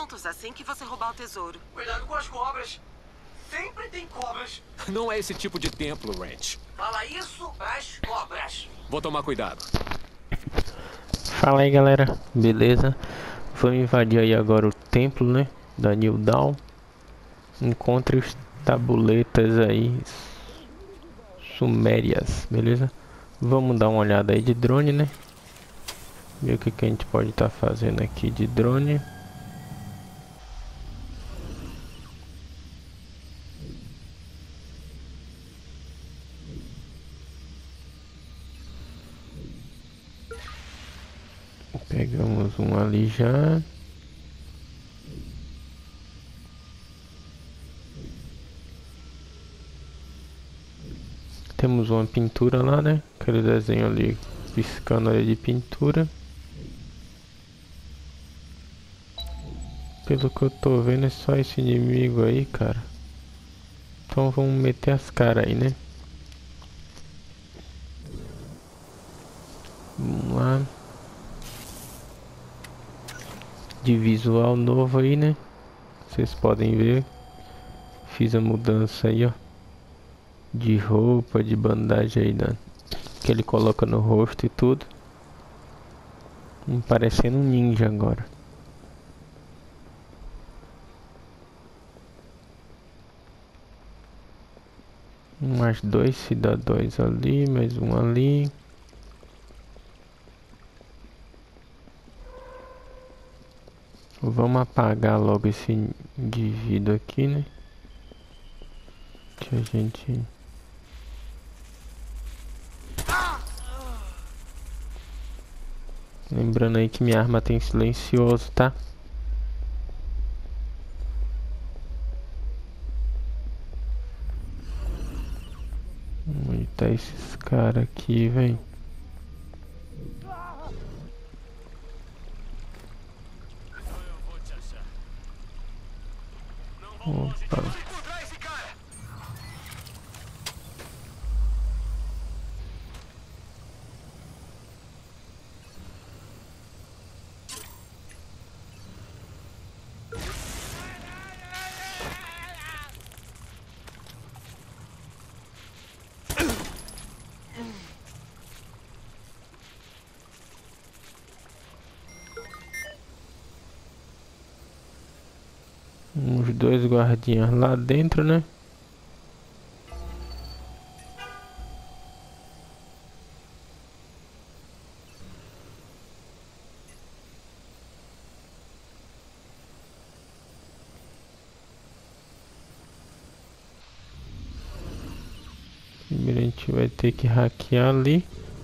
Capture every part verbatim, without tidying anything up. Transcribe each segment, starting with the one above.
pontos assim que você roubar o tesouro. Cuidado com as cobras. Sempre tem cobras. Não é esse tipo de templo, Ranch. Fala isso pras cobras. Vou tomar cuidado. Fala aí, galera, beleza? Vamos invadir aí agora o templo, né, da New Dawn. Encontre os tabuletas aí sumérias, beleza? Vamos dar uma olhada aí de drone, né? Ver o que, que a gente pode estar tá fazendo aqui de drone. Pegamos um ali já. Temos uma pintura lá, né? Aquele desenho ali piscando ali de pintura. Pelo que eu tô vendo é só esse inimigo aí, cara. Então vamos meter as caras aí, né? Vamos lá. De visual novo aí, né? Vocês podem ver. Fiz a mudança aí, ó. De roupa, de bandagem aí, né? Que ele coloca no rosto e tudo. Parecendo um ninja agora. Mais dois cidadãos ali, mais um ali. Vamos apagar logo esse indivíduo aqui, né? Que a gente... Lembrando aí que minha arma tem silencioso, tá? Onde tá esses caras aqui, velho? Opa. Uns dois guardinhas lá dentro, né? Primeiro a gente vai ter que hackear ali.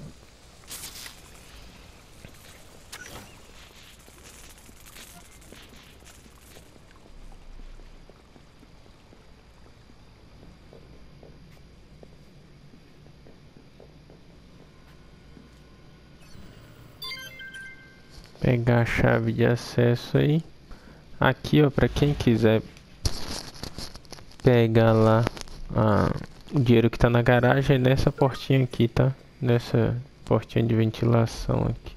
Pegar a chave de acesso aí. Aqui, ó, para quem quiser pegar lá ah, o dinheiro que tá na garagem é nessa portinha aqui, tá? Nessa portinha de ventilação aqui.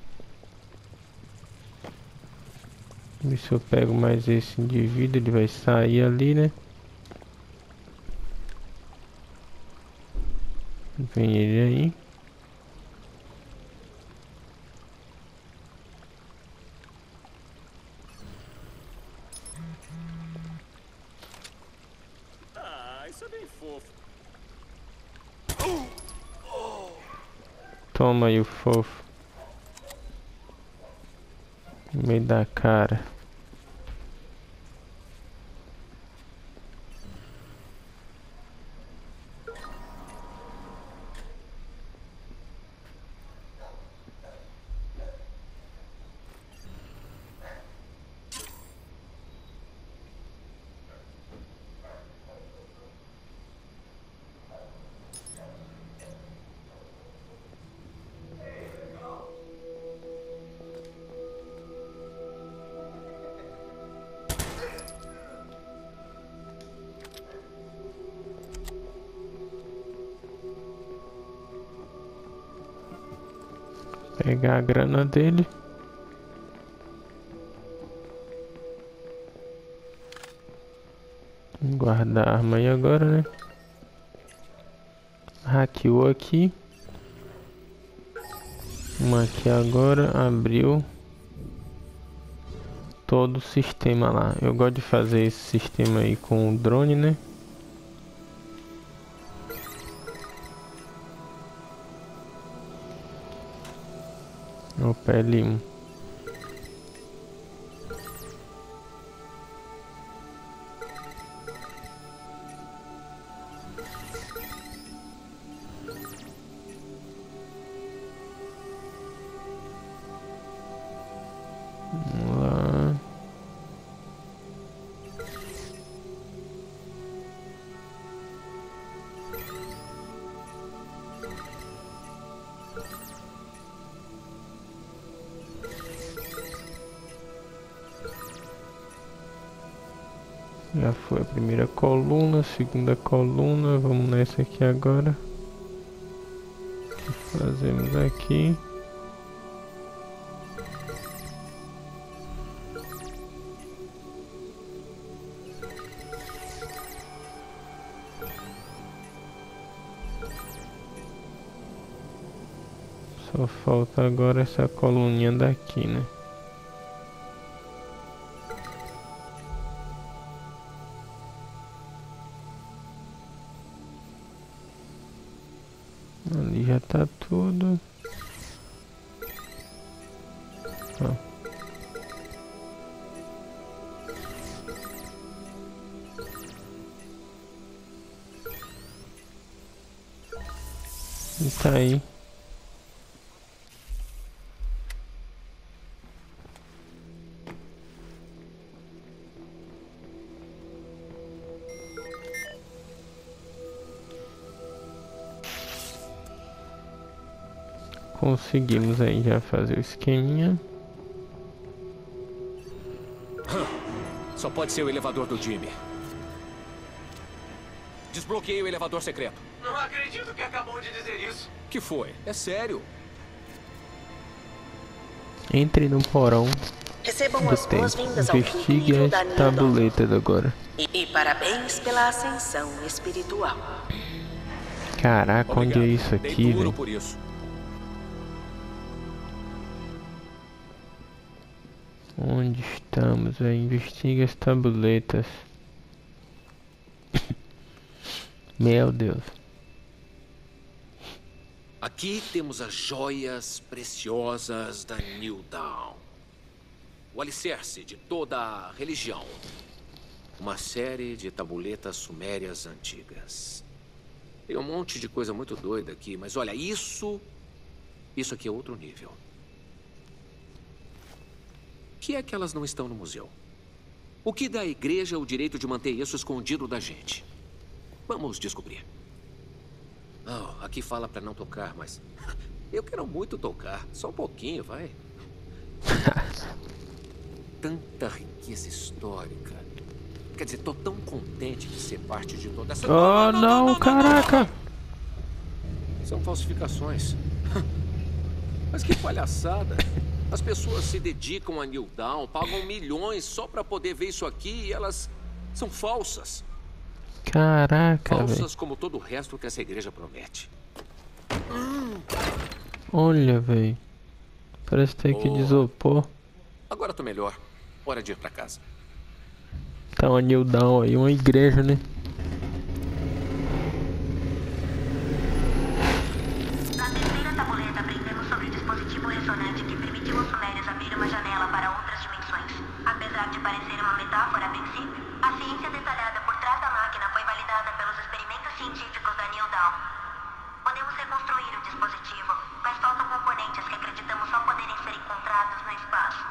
Ver se eu pego mais esse indivíduo, ele vai sair ali, né? Vem ele aí. Isso é bem fofo. Toma aí o fofo. No meio da cara. Pegar a grana dele. Guardar a arma aí agora, né? Hackeou aqui. Uma aqui agora, abriu todo o sistema lá. Eu gosto de fazer esse sistema aí com o drone, né? Opa, L um. Vamos lá. Já foi a primeira coluna, segunda coluna, vamos nessa aqui agora. O que fazemos aqui? Só falta agora essa coluninha daqui, né? Ali já tá tudo. Ó. E tá aí. Conseguimos aí já fazer o esqueminha. Só pode ser o elevador do Jimmy. Desbloqueei o elevador secreto. Não acredito que acabou de dizer isso. Que foi? É sério. Entre no porão Recebam do as tempo. boas-vindas ao quinto Investigue nível as da Nildon. tabuletas agora. E, e parabéns pela ascensão espiritual. Caraca, onde é Obrigado. isso Dei aqui, duro velho? por isso. Onde estamos? Aí investiga as tabuletas. Meu Deus. Aqui temos as joias preciosas da Nildon. O alicerce de toda a religião. Uma série de tabuletas sumérias antigas. Tem um monte de coisa muito doida aqui, mas olha, isso... Isso aqui é outro nível. O que é que elas não estão no museu? O que dá à igreja o direito de manter isso escondido da gente? Vamos descobrir. Oh, aqui fala pra não tocar, mas... Eu quero muito tocar. Só um pouquinho, vai. Tanta riqueza histórica. Quer dizer, tô tão contente de ser parte de toda essa... Oh, não, caraca! São falsificações. Mas que palhaçada. As pessoas se dedicam a Nildon, pagam milhões só pra poder ver isso aqui e elas são falsas. Caraca, velho. Falsas como todo o resto que essa igreja promete. Olha, velho. Parece ter que Oh. desopor. Agora tô melhor. Hora de ir pra casa. Tá uma Nildon aí, uma igreja, né? Na terceira tabuleta aprendemos sobre o dispositivo ressonante que permitiu aos sumérios abrir uma janela para outras dimensões. Apesar de parecer uma metáfora a princípio, a ciência detalhada por trás da máquina foi validada pelos experimentos científicos da Nildon. Podemos reconstruir o dispositivo, mas faltam componentes que acreditamos só poderem ser encontrados no espaço.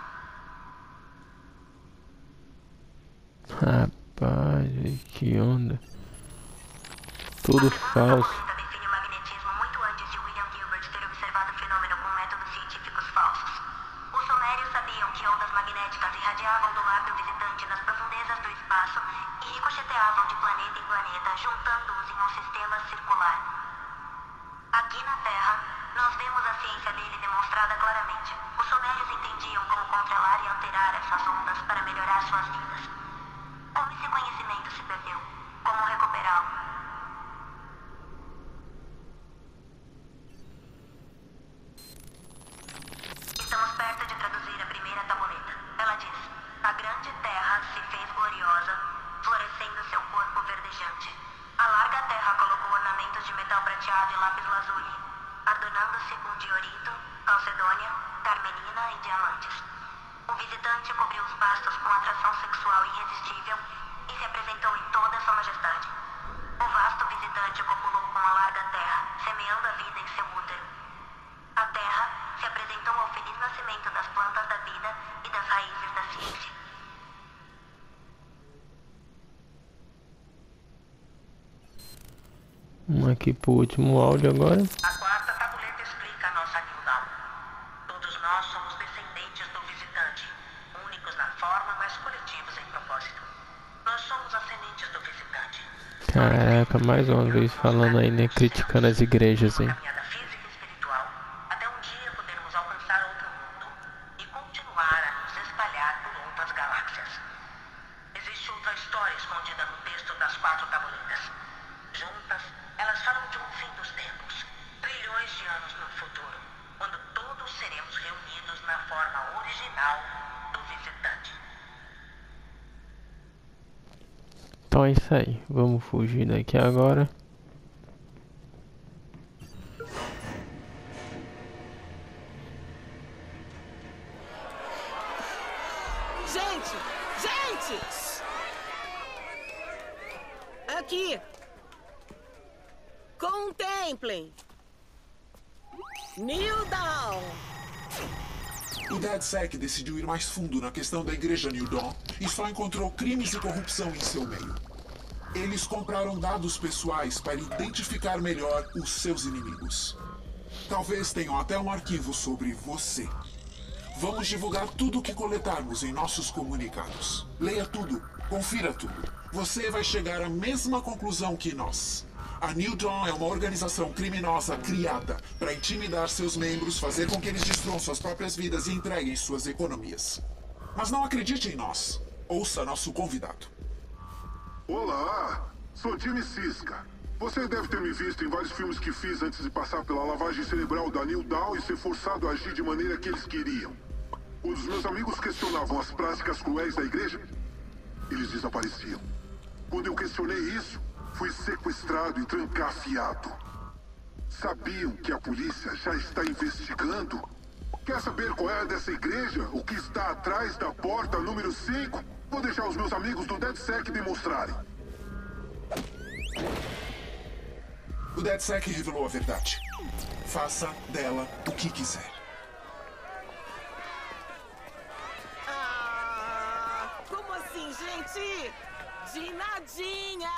Rapaz, velho, que onda. Tudo falso. A define o magnetismo muito antes de William Gilbert ter observado o fenômeno com métodos científicos falsos. Os sumérios sabiam que ondas magnéticas irradiavam do lábio visitante nas profundezas do espaço e ricocheteavam de planeta em planeta, juntando-os em um sistema circular. Aqui na Terra, nós vemos a ciência dele demonstrada claramente. Os sumérios entendiam como controlar e alterar essas ondas para melhorar suas vidas. Como esse conhecimento conhecimento se perdeu. Como recuperá-lo? Estamos perto de traduzir a primeira tabuleta. Ela diz: a grande terra se fez gloriosa, florescendo seu corpo verdejante. A larga terra colocou ornamentos de metal prateado e lápis lazuli, adornando-se com diorito, calcedônia, carmelina e diamantes. O visitante cobriu os bastos com atração sexual irresistível e se apresentou em toda sua majestade. O vasto visitante copulou com a larga terra, semeando a vida em seu útero. A terra se apresentou ao feliz nascimento das plantas da vida e das raízes da ciência. Vamos aqui pro último áudio agora. A quarta tabuleta explica a nossa New Dawn. Todos nós somos descendentes do visitante, únicos na forma, mas coletivos em propósito. Nós somos ascendentes do visitante. Caraca, mais uma vez falando aí, né? Criticando as igrejas, hein? Caminhada física e espiritual, até um dia podermos alcançar outro mundo e continuar a nos espalhar por outras galáxias. Existe outra história escondida no texto das quatro tabuletas. Juntas, elas falam de um fim dos tempos, trilhões de anos no futuro, quando todos seremos reunidos na forma original do visitante. Então é isso aí, vamos fugir daqui agora. Gente! Gente! Aqui! Contemplem! New Dawn! O DedSec decidiu ir mais fundo na questão da Igreja New Dawn e só encontrou crimes e corrupção em seu meio. Eles compraram dados pessoais para identificar melhor os seus inimigos. Talvez tenham até um arquivo sobre você. Vamos divulgar tudo o que coletarmos em nossos comunicados. Leia tudo, confira tudo. Você vai chegar à mesma conclusão que nós. A New Dawn é uma organização criminosa criada para intimidar seus membros, fazer com que eles destruam suas próprias vidas e entreguem suas economias. Mas não acredite em nós. Ouça nosso convidado. Olá, sou Jimmy Siska. Você deve ter me visto em vários filmes que fiz antes de passar pela lavagem cerebral da New Dawn e ser forçado a agir de maneira que eles queriam. Quando os meus amigos questionavam as práticas cruéis da igreja, eles desapareciam. Quando eu questionei isso, fui sequestrado e trancafiado. Sabiam que a polícia já está investigando? Quer saber qual é dessa igreja? O que está atrás da porta número cinco? Vou deixar os meus amigos do DedSec demonstrarem. O DedSec revelou a verdade. Faça dela o que quiser. Ah, como assim, gente? De nadinha!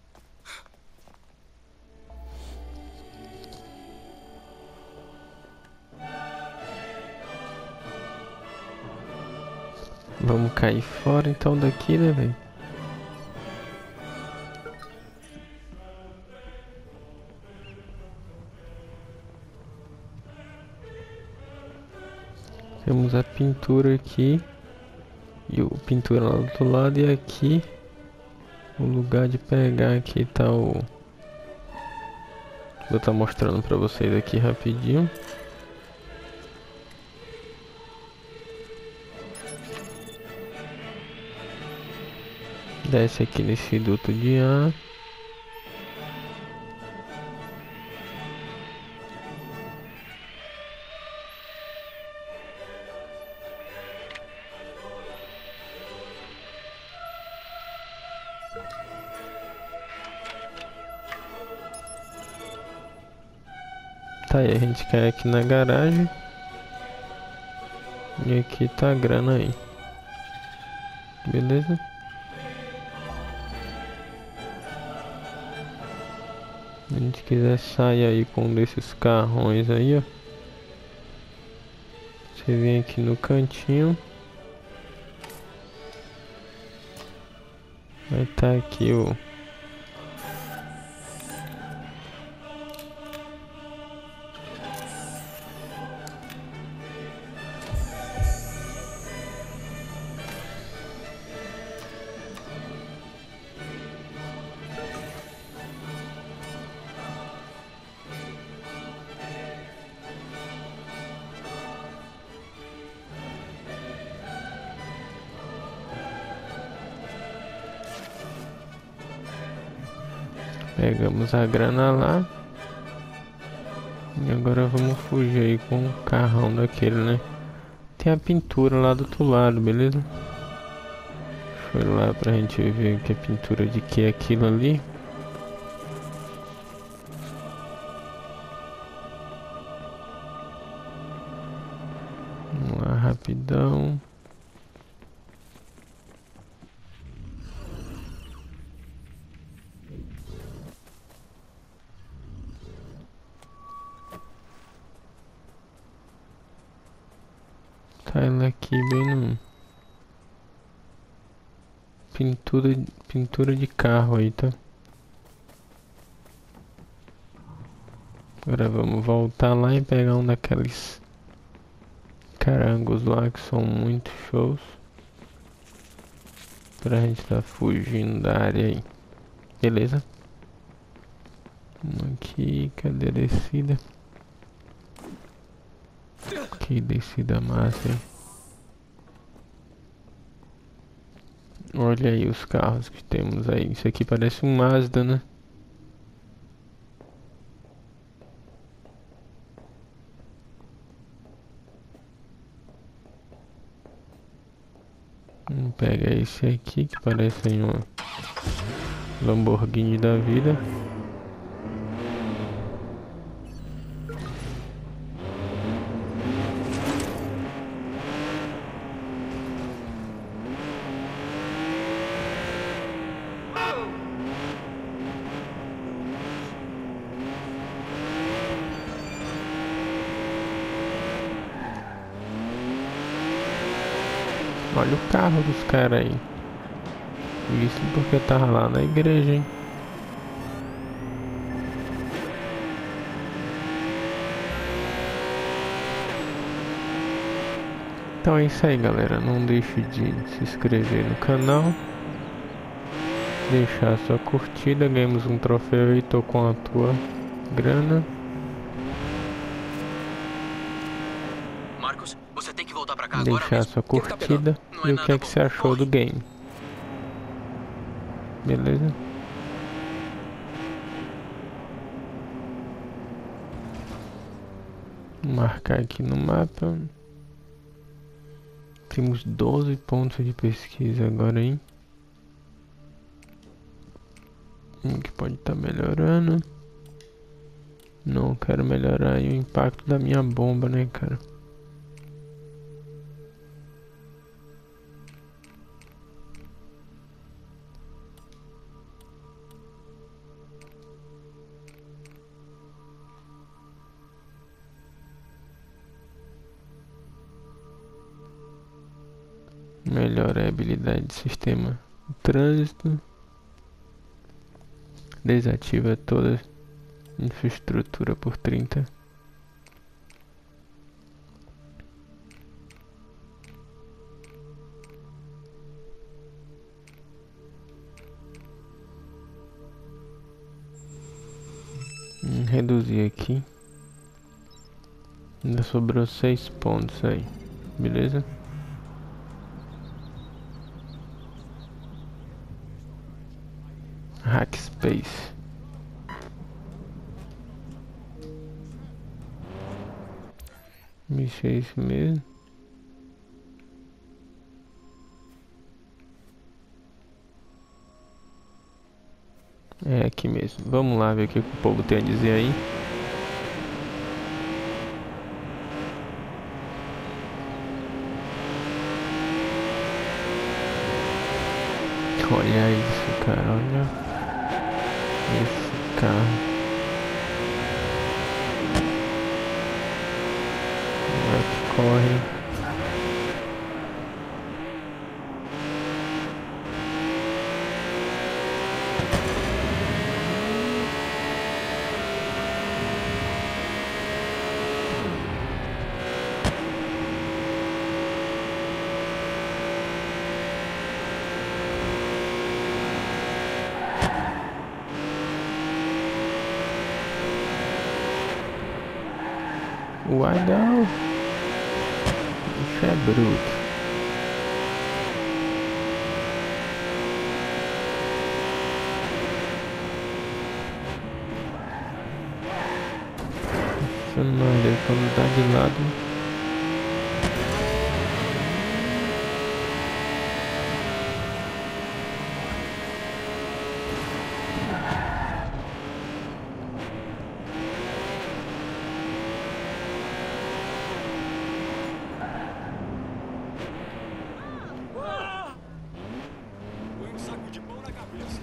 Vamos cair fora então daqui, né, velho? Temos a pintura aqui e o pintura lá do outro lado, e aqui o lugar de pegar. Aqui tá o... Vou estar mostrando pra vocês aqui rapidinho. Desce aqui nesse duto de ar. Tá aí, a gente cai aqui na garagem. E aqui tá a grana aí. Beleza? Se a gente quiser sair aí com um desses carrões aí, ó. Você vem aqui no cantinho. Vai tá aqui o... Pegamos a grana lá. E agora vamos fugir aí com o carrão daquele, né? Tem a pintura lá do outro lado, beleza? Foi lá pra gente ver que a pintura de que é aquilo ali. Vamos lá, rapidão. Tá ela aqui bem no... Pintura, pintura de carro aí, tá? Agora vamos voltar lá e pegar um daqueles carangos lá que são muito shows. Pra gente tá fugindo da área aí. Beleza? Vamos aqui, cadê a descida? Que descida massa, hein? Olha aí os carros que temos aí. Isso aqui parece um Mazda, né? Vamos pegar esse aqui que parece aí uma Lamborghini da vida. Olha o carro dos caras aí. Isso porque eu tava lá na igreja, hein? Então é isso aí, galera. Não deixe de se inscrever no canal, deixar sua curtida. Ganhamos um troféu aí, tô com a tua grana. Marcos, você tem que voltar pra cá agora Deixar mesmo. sua O que que tá curtida pegando? Não é e o nada que é que bom. você achou Corre. do game. Beleza? Vou marcar aqui no mapa. Temos doze pontos de pesquisa agora, hein? Um que pode estar melhorando. Não quero melhorar aí o impacto da minha bomba, né, cara? Melhora a habilidade de sistema de trânsito. Desativa toda a infraestrutura por trinta. Hum, reduzir aqui. Ainda sobrou seis pontos aí. Beleza? Hackspace. Mexer isso mesmo. É aqui mesmo. Vamos lá ver o que o povo tem a dizer aí. Olha isso, cara. Olha. Esse carro. Vai que corre. Uai, não. Isso é bruto. Maria, vamos dar de lado. Põe um saco de pão na cabeça.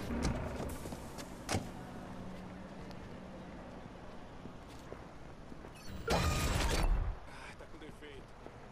Ai, tá com defeito.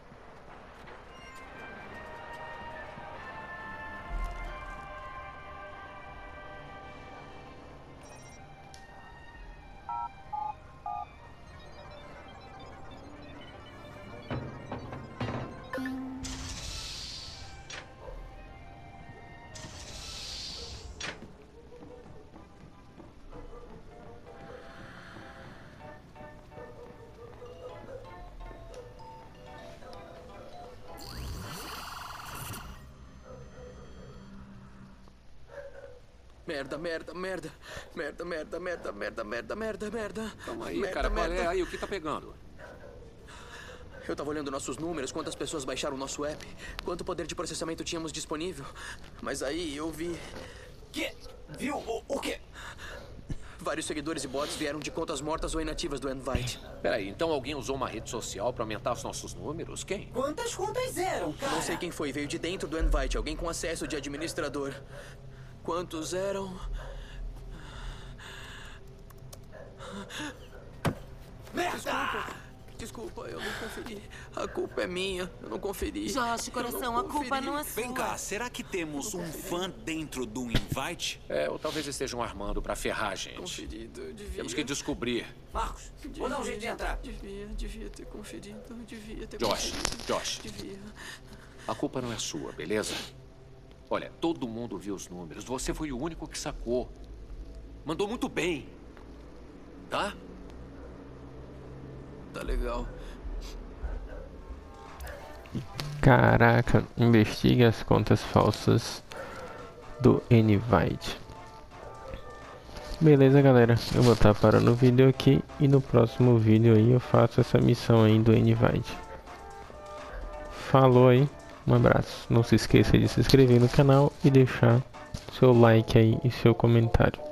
Merda, merda, merda. Merda, merda, merda, merda, merda, merda, merda. Calma aí, merda, cara, qual merda. é aí? O que tá pegando? Eu tava olhando nossos números, quantas pessoas baixaram o nosso app, quanto poder de processamento tínhamos disponível. Mas aí eu vi... Que? Viu? O, o quê? Vários seguidores e bots vieram de contas mortas ou inativas do Invite. Peraí, então alguém usou uma rede social pra aumentar os nossos números? Quem? Quantas contas eram, cara? Não sei quem foi, veio de dentro do Invite, alguém com acesso de administrador. Quantos eram? Merda! Desculpa, eu não conferi. A culpa é minha, eu não conferi. Josh, coração, a culpa não é sua. Vem cá, será que temos um fã dentro do Invite? É, ou talvez estejam armando pra ferrar a gente. Conferido, eu devia. Temos que descobrir. Marcos, vou dar um jeito de entrar. Devia, devia ter conferido, devia ter Josh, conferido. Josh, Devia. a culpa não é sua, beleza? Olha, todo mundo viu os números. Você foi o único que sacou. Mandou muito bem. Tá? Tá legal. Caraca, investigue as contas falsas do Invite. Beleza, galera, eu vou estar parando o vídeo aqui e no próximo vídeo aí eu faço essa missão aí do Invite. Falou aí, um abraço. Não se esqueça de se inscrever no canal e deixar seu like aí e seu comentário.